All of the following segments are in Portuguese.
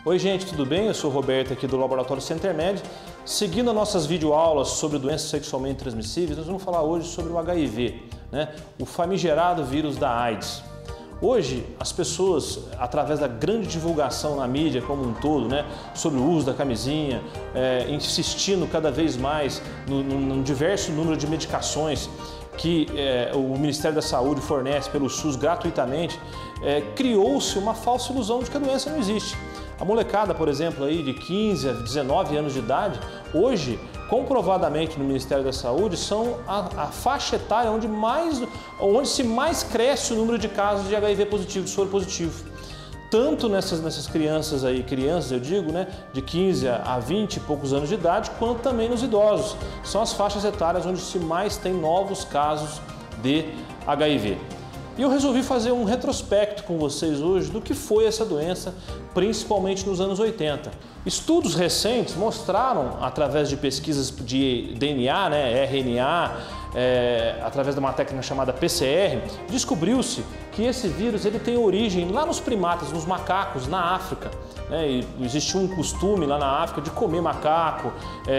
Oi gente, tudo bem? Eu sou o Roberto aqui do Laboratório Centermed. Seguindo as nossas videoaulas sobre doenças sexualmente transmissíveis, nós vamos falar hoje sobre o HIV, o famigerado vírus da AIDS. Hoje, as pessoas, através da grande divulgação na mídia como um todo, sobre o uso da camisinha, insistindo cada vez mais no diverso número de medicações que o Ministério da Saúde fornece pelo SUS gratuitamente, criou-se uma falsa ilusão de que a doença não existe. A molecada, por exemplo, aí de 15 a 19 anos de idade, hoje, comprovadamente no Ministério da Saúde, são a faixa etária onde se mais cresce o número de casos de HIV positivo, de soro positivo. Tanto nessas crianças aí, eu digo, de 15 a 20 e poucos anos de idade, quanto também nos idosos. São as faixas etárias onde se mais tem novos casos de HIV. E eu resolvi fazer um retrospecto com vocês hoje do que foi essa doença, principalmente nos anos 80. Estudos recentes mostraram, através de pesquisas de DNA, RNA, através de uma técnica chamada PCR, descobriu-se que esse vírus ele tem origem lá nos primatas, nos macacos, na África. E existia um costume lá na África de comer macaco,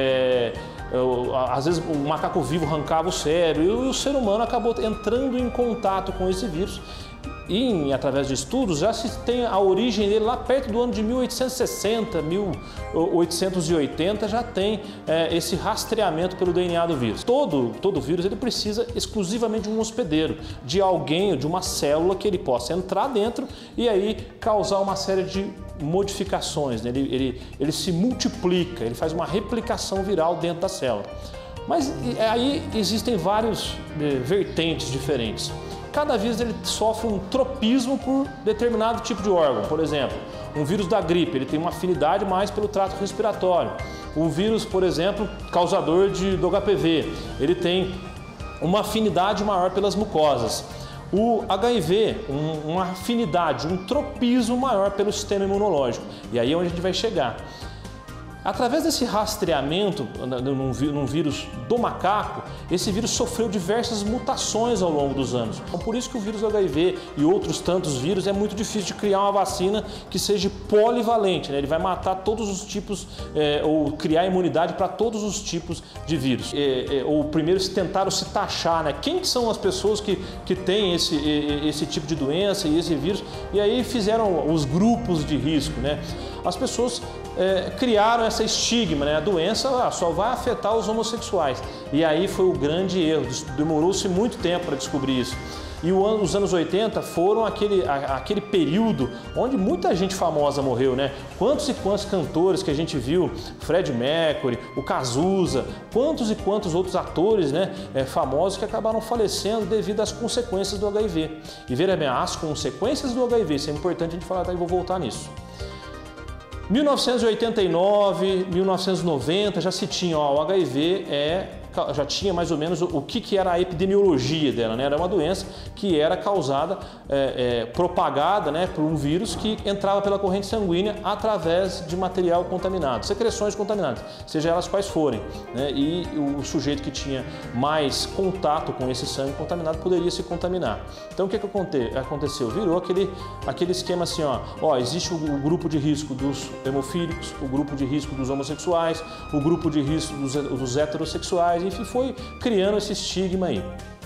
às vezes o macaco vivo arrancava o cérebro e o ser humano acabou entrando em contato com esse vírus e, através de estudos, já se tem a origem dele lá perto do ano de 1860, 1880, já tem esse rastreamento pelo DNA do vírus. Todo vírus ele precisa exclusivamente de um hospedeiro, de alguém, de uma célula que ele possa entrar dentro e aí causar uma série de modificações, ele se multiplica, ele faz uma replicação viral dentro da célula. Mas aí existem vários vertentes diferentes. Cada vírus ele sofre um tropismo por determinado tipo de órgão. Por exemplo, um vírus da gripe ele tem uma afinidade mais pelo trato respiratório. O vírus, por exemplo, causador do HPV, ele tem uma afinidade maior pelas mucosas. O HIV, uma afinidade, um tropismo maior pelo sistema imunológico. E aí é onde a gente vai chegar. Através desse rastreamento num vírus do macaco, esse vírus sofreu diversas mutações ao longo dos anos. Então, por isso que o vírus do HIV e outros tantos vírus é muito difícil de criar uma vacina que seja polivalente. Ele vai matar todos os tipos, ou criar imunidade para todos os tipos de vírus. Ou primeiro tentaram se taxar, quem são as pessoas que têm esse tipo de doença e esse vírus, e aí fizeram os grupos de risco. As pessoas criaram essa estigma, a doença só vai afetar os homossexuais. E aí foi o grande erro, demorou-se muito tempo para descobrir isso. E os anos 80 foram aquele período onde muita gente famosa morreu, Quantos e quantos cantores que a gente viu, Freddie Mercury, o Cazuza, quantos e quantos outros atores famosos que acabaram falecendo devido às consequências do HIV. E veja bem, as consequências do HIV, isso é importante a gente falar, e vou voltar nisso. 1989, 1990 já se tinha, o HIV já tinha mais ou menos o que era a epidemiologia dela, Era uma doença que era causada, propagada por um vírus que entrava pela corrente sanguínea através de material contaminado, secreções contaminadas, seja elas quais forem, E o sujeito que tinha mais contato com esse sangue contaminado poderia se contaminar. Então o que aconteceu? Virou aquele esquema assim, existe o grupo de risco dos hemofílicos, o grupo de risco dos homossexuais, o grupo de risco dos heterossexuais, enfim, foi criando esse estigma aí.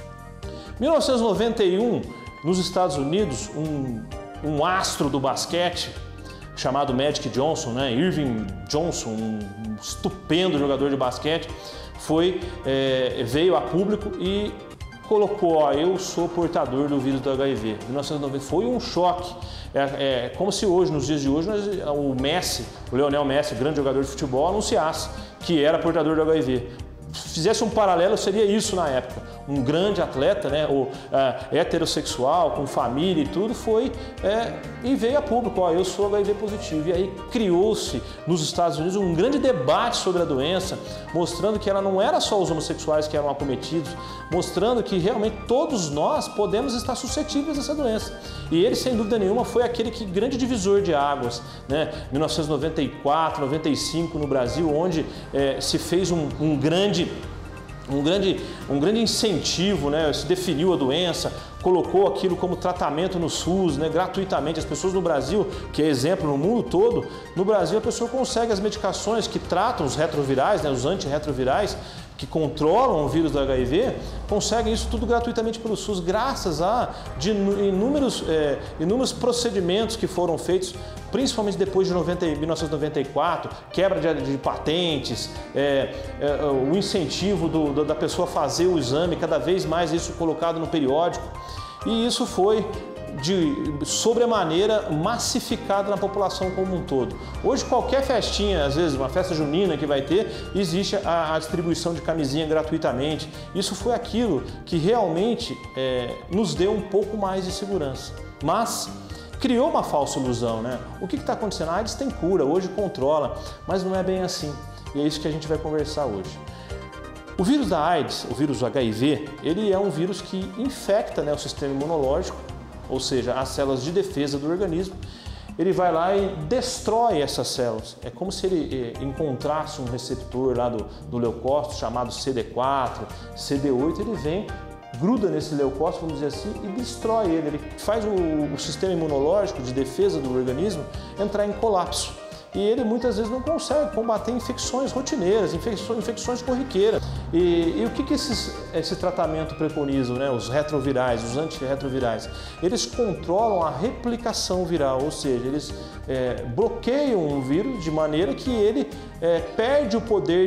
1991, nos Estados Unidos, um astro do basquete chamado Magic Johnson, Irving Johnson, um estupendo jogador de basquete, veio a público e colocou, eu sou portador do vírus do HIV. 1990 foi um choque. Como se hoje, nos dias de hoje, o Lionel Messi, grande jogador de futebol, anunciasse que era portador do HIV. Fizesse um paralelo, seria isso na época. Um grande atleta, heterossexual, com família e tudo, e veio a público, eu sou HIV positivo. E aí criou-se nos Estados Unidos um grande debate sobre a doença, mostrando que ela não era só os homossexuais que eram acometidos, mostrando que realmente todos nós podemos estar suscetíveis a essa doença. E ele, sem dúvida nenhuma, foi aquele grande divisor de águas, 1994, 95 no Brasil, onde se fez um grande incentivo, se definiu a doença, colocou aquilo como tratamento no SUS, né, gratuitamente. As pessoas no Brasil, que é exemplo no mundo todo, no Brasil a pessoa consegue as medicações que tratam os retrovirais, né, os antirretrovirais, que controlam o vírus do HIV, conseguem isso tudo gratuitamente pelo SUS, graças a inúmeros procedimentos que foram feitos, principalmente depois de 1994, quebra de patentes, o incentivo da pessoa fazer o exame, cada vez mais isso colocado no periódico, e isso foi de sobremaneira massificada na população como um todo. Hoje qualquer festinha, às vezes uma festa junina que vai ter, existe a distribuição de camisinha gratuitamente. Isso foi aquilo que realmente nos deu um pouco mais de segurança. Mas criou uma falsa ilusão, né? O que está acontecendo? A AIDS tem cura, hoje controla, mas não é bem assim. E é isso que a gente vai conversar hoje. O vírus da AIDS, o vírus HIV, ele é um vírus que infecta, né, o sistema imunológico, ou seja, as células de defesa do organismo. Ele vai lá e destrói essas células. É como se ele encontrasse um receptor lá do leucócito chamado CD4, CD8, ele vem, gruda nesse leucócito, vamos dizer assim, e destrói ele. Ele faz o sistema imunológico de defesa do organismo entrar em colapso. E ele muitas vezes não consegue combater infecções rotineiras, infecções corriqueiras. E o que esse tratamento preconiza, né? Os retrovirais, os antirretrovirais? Eles controlam a replicação viral, ou seja, eles bloqueiam o vírus de maneira que ele perde o poder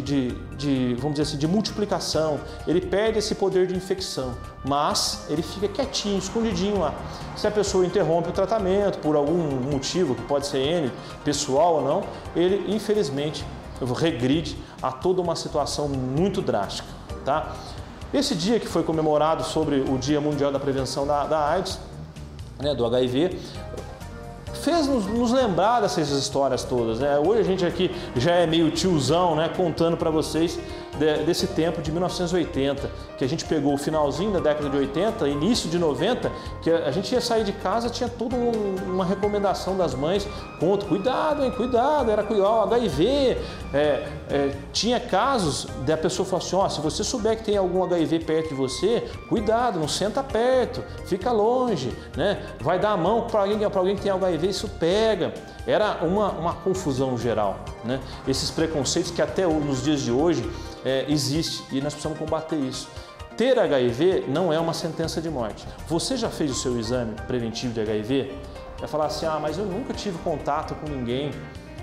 vamos dizer assim, de multiplicação, ele perde esse poder de infecção, mas ele fica quietinho, escondidinho lá. Se a pessoa interrompe o tratamento por algum motivo, que pode ser pessoal ou não, ele infelizmente regride a toda uma situação muito drástica, tá? Esse dia que foi comemorado sobre o Dia Mundial da Prevenção da AIDS, né, do HIV, fez nos lembrar dessas histórias todas, né? Hoje a gente aqui já é meio tiozão, né, contando para vocês desse tempo de 1980, que a gente pegou o finalzinho da década de 80, início de 90, que a gente ia sair de casa, tinha toda uma recomendação das mães, cuidado, hein, cuidado, era o HIV, tinha casos da pessoa falar assim, ó, se você souber que tem algum HIV perto de você, cuidado, não senta perto, fica longe, né? Vai dar a mão para alguém que tem HIV, isso pega. Era uma confusão geral, né? Esses preconceitos que até nos dias de hoje existe e nós precisamos combater isso. Ter HIV não é uma sentença de morte. Você já fez o seu exame preventivo de HIV? Vai falar assim, mas eu nunca tive contato com ninguém,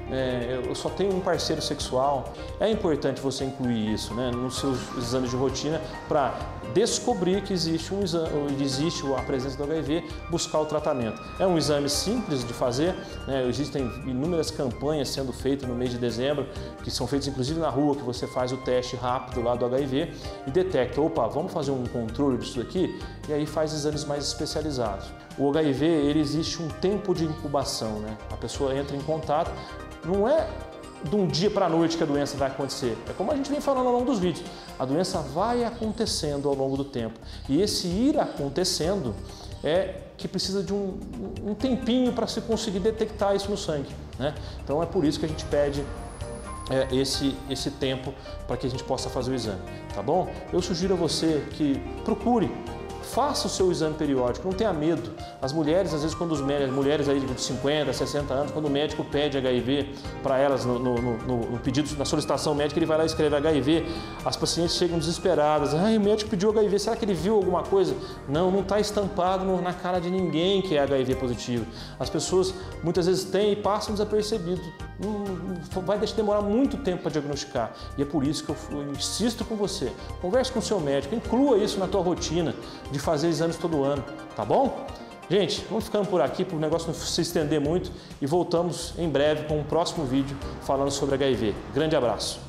eu só tenho um parceiro sexual. É importante você incluir isso, né, nos seus exames de rotina para descobrir que existe a presença do HIV, buscar o tratamento. É um exame simples de fazer, né, existem inúmeras campanhas sendo feitas no mês de dezembro, que são feitas inclusive na rua, que você faz o teste rápido lá do HIV e detecta, opa, vamos fazer um controle disso daqui, e aí faz exames mais especializados. O HIV, ele existe um tempo de incubação, né? A pessoa entra em contato, não é de um dia para a noite que a doença vai acontecer. É como a gente vem falando ao longo dos vídeos. A doença vai acontecendo ao longo do tempo. E esse ir acontecendo é que precisa de um tempinho para se conseguir detectar isso no sangue, né? Então é por isso que a gente pede esse tempo para que a gente possa fazer o exame, tá bom? Eu sugiro a você que procure, faça o seu exame periódico, não tenha medo. As mulheres, às vezes, quando mulheres aí de 50, 60 anos, quando o médico pede HIV para elas no pedido, na solicitação médica, ele vai lá e escreve HIV, as pacientes chegam desesperadas. O médico pediu HIV, será que ele viu alguma coisa? Não está estampado na cara de ninguém que é HIV positivo. As pessoas muitas vezes têm e passam desapercebido. Vai demorar muito tempo para diagnosticar. E é por isso que eu insisto com você. Converse com o seu médico, inclua isso na tua rotina de fazer exames todo ano, tá bom? Gente, vamos ficando por aqui para o negócio não se estender muito e voltamos em breve com um próximo vídeo falando sobre HIV. Grande abraço!